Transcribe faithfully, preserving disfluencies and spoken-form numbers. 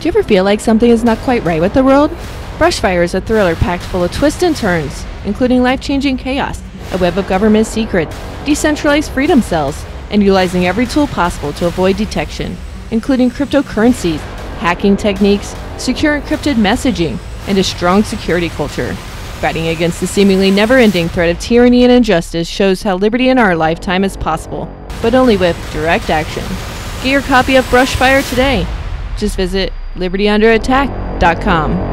Do you ever feel like something is not quite right with the world? Brushfire is a thriller packed full of twists and turns, including life-changing chaos, a web of government secrets, decentralized freedom cells, and utilizing every tool possible to avoid detection, including cryptocurrencies, hacking techniques, secure encrypted messaging, and a strong security culture. Fighting against the seemingly never-ending threat of tyranny and injustice shows how liberty in our lifetime is possible, but only with direct action. Get your copy of Brushfire today. Just visit liberty under attack dot com.